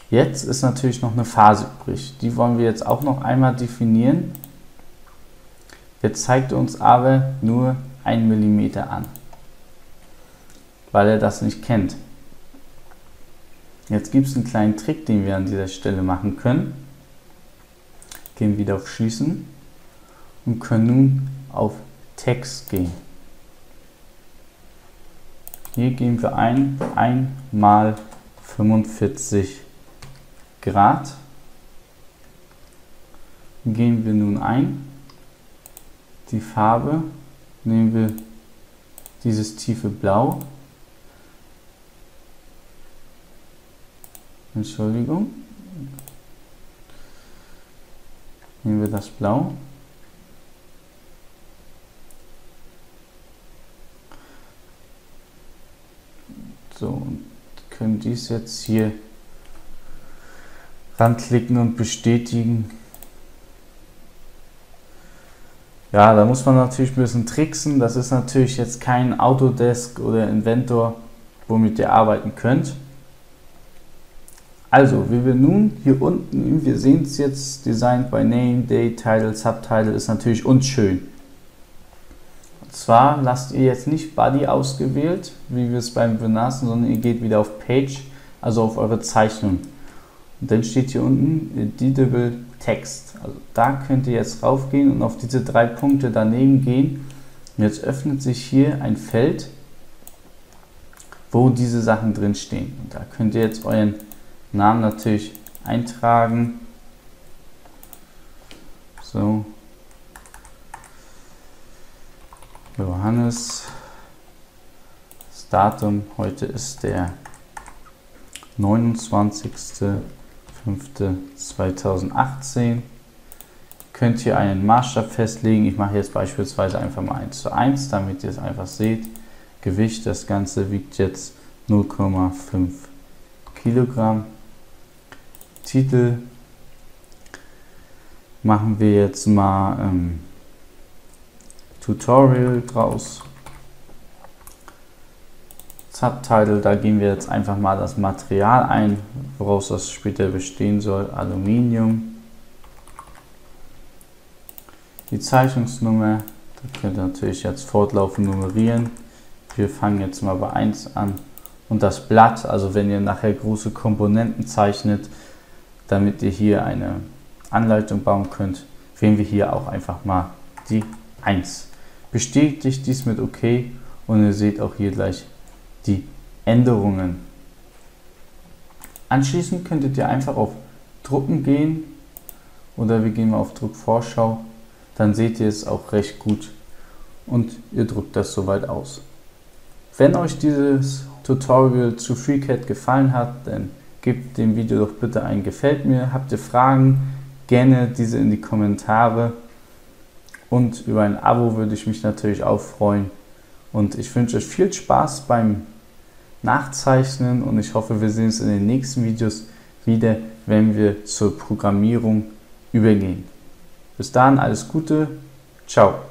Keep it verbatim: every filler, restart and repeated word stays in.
Jetzt ist natürlich noch eine Phase übrig. Die wollen wir jetzt auch noch einmal definieren. Jetzt zeigt er uns aber nur ein Millimeter an, weil er das nicht kennt. Jetzt gibt es einen kleinen Trick, den wir an dieser Stelle machen können. Gehen wieder auf Schließen und können nun auf Text gehen. Hier geben wir ein, ein mal fünfundvierzig Grad. Geben wir nun ein. Die Farbe nehmen wir dieses tiefe Blau. Entschuldigung. Nehmen wir das Blau. So, und können dies jetzt hier ranklicken und bestätigen. Ja, da muss man natürlich ein bisschen tricksen. Das ist natürlich jetzt kein Autodesk oder Inventor, womit ihr arbeiten könnt. Also, wie wir nun hier unten, wir sehen es jetzt, Designed by Name, Date, Title, Subtitle ist natürlich unschön. Und zwar lasst ihr jetzt nicht Body ausgewählt, wie wir es beim Benassen, sondern ihr geht wieder auf Page, also auf eure Zeichnung. Und dann steht hier unten Editable Text. Also da könnt ihr jetzt raufgehen und auf diese drei Punkte daneben gehen. Und jetzt öffnet sich hier ein Feld, wo diese Sachen drin stehen. Und da könnt ihr jetzt euren Namen natürlich eintragen. So. Johannes. Das Datum heute ist der neunundzwanzigster fünfter zweitausendachtzehn. Könnt ihr einen Maßstab festlegen. Ich mache jetzt beispielsweise einfach mal eins zu eins, damit ihr es einfach seht. Gewicht, das Ganze wiegt jetzt null Komma fünf Kilogramm. Titel machen wir jetzt mal ähm, Tutorial draus. Subtitle, da geben wir jetzt einfach mal das Material ein, woraus das später bestehen soll, Aluminium. Die Zeichnungsnummer, da könnt ihr natürlich jetzt fortlaufend nummerieren. Wir fangen jetzt mal bei eins an. Und das Blatt, also wenn ihr nachher große Komponenten zeichnet, damit ihr hier eine Anleitung bauen könnt, wählen wir hier auch einfach mal die eins. Bestätigt dies mit OK und ihr seht auch hier gleich die Änderungen. Anschließend könntet ihr einfach auf Drucken gehen oder wir gehen mal auf Druckvorschau, dann seht ihr es auch recht gut und ihr druckt das soweit aus. Wenn euch dieses Tutorial zu FreeCAD gefallen hat, dann gebt dem Video doch bitte ein Gefällt mir. Habt ihr Fragen, gerne diese in die Kommentare und über ein Abo würde ich mich natürlich auch freuen. Und ich wünsche euch viel Spaß beim Nachzeichnen und ich hoffe, wir sehen uns in den nächsten Videos wieder, wenn wir zur Programmierung übergehen. Bis dahin alles Gute, ciao.